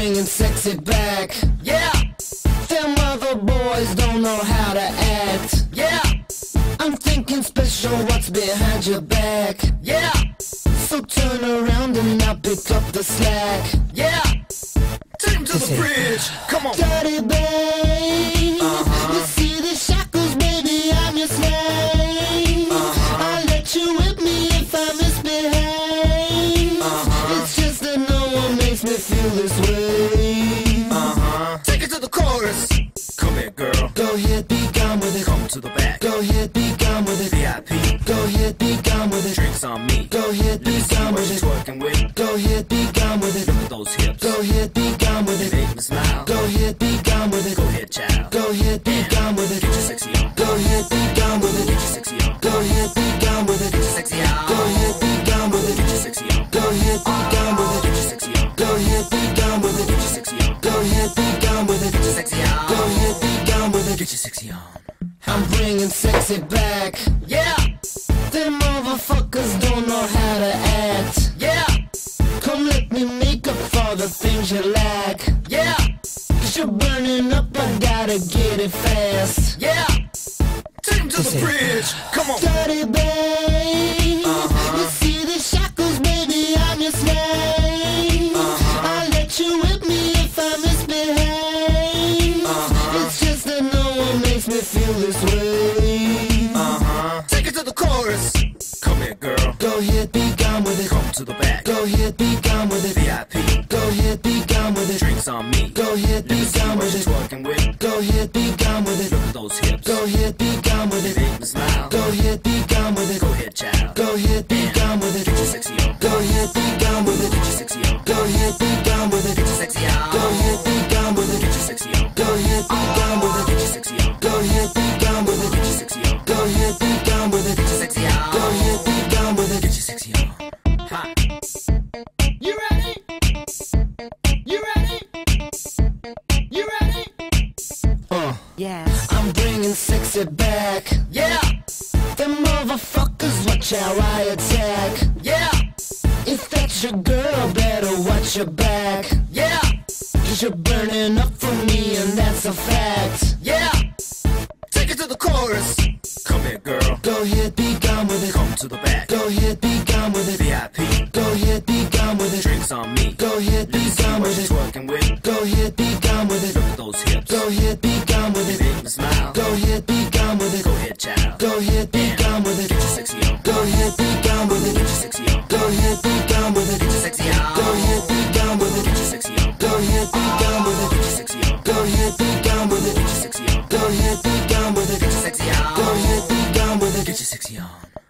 bringing sexy back. Yeah, Them other boys don't know how to act. yeah, I'm thinking special, what's behind your back? yeah, So turn around and I'll pick up the slack. yeah. Take him to the bridge. Come on. Dirty babe, you see the shackles, baby, I'm your slave. I'll let you whip me if I misbehave. It's just that no one makes me feel this way. Take it to the chorus. Come here, girl. Go ahead, be gone with it. Come to the back. Go ahead, be gone with it. VIP. Go ahead, be gone with it. Drinks on me. Go ahead, be gone What with you it. twerking with? Go ahead, be gone with it. Look at those hips. Go ahead, be gone with They it. make me smile. Go ahead, be gone with it. Go ahead, child. Go ahead, be gone with it. Get your sexy on. Go ahead, be gone with Get it. your sexy on. Go ahead, be gone with Get your it. sexy on. Go ahead, be gone with Get it. your sexy on. Go ahead, be gone with Get it. your sexy on. Go ahead, be gone with Get your it. sexy on. Go ahead, be gone with Get your it. sexy on. Go ahead, be gone with Get it. your sexy on. I'm bringing sexy back. Yeah, Them motherfuckers don't know how to act. yeah, Come let me make up for the things you lack. yeah, Cause you're burning up, I gotta get it fast. yeah. Take him to the bridge. Come on. Dirty babe, you see the shackles, baby, I'm your slave. I'll let you whip me if I misbehave. It's just that no one makes me feel this way. Take it to the chorus. Come here, girl. Go ahead, be gone with it. Come to the back. Go ahead, be gone with it. VIP. Go ahead, be gone with it. Drinks on me. Go ahead, be gone What with you it. twerking with? Go ahead, be gone with it. Look at those hips. Go ahead, be gone with They it. make me smile. Go ahead, be gone with it. Go ahead, child. Go ahead, be gone with Get your it. sexy on. Go ahead, be gone with Get it. your sexy on. Go ahead, be gone with Get your it. sexy on. Go ahead, be gone with Get it. your sexy on. Go ahead, be gone with Get it. your sexy on. Go ahead, be gone with Get it. your sexy on. Go ahead, be gone with Get your it. sexy on. Go ahead, be gone with Get it. your sexy on. Ha. You ready? You ready? You ready? Yes. I'm bringing sexy back. Yeah, Them motherfuckers watch how I attack. yeah, If that's your girl, better watch your back. yeah, Cause you're burning up for me and that's a fact. yeah. Take it to the chorus. Come here, girl. Go ahead, be gone with it. Come to the back. Go ahead, be gone with it. VIP. Go ahead, be gone with it. Drinks on me. Go ahead, be gone What with you it. twerking with? Go ahead, be gone with Look it. at those hips. Go ahead, be gone with They it. make me smile. Go ahead, be gone with Go it. ahead, child. Go ahead, be gone with Get your it. sexy on. Go ahead, be gone with Get your it. sexy on. Go ahead, be gone with Get your it. sexy on. Go ahead, be gone with Get your it. sexy on. Go ahead, be gone with Get your it. sexy on. Go ahead, be gone with Get your it. sexy on. Go ahead, be gone with Get your it. sexy on. Go ahead, be gone with Get your it. sexy on.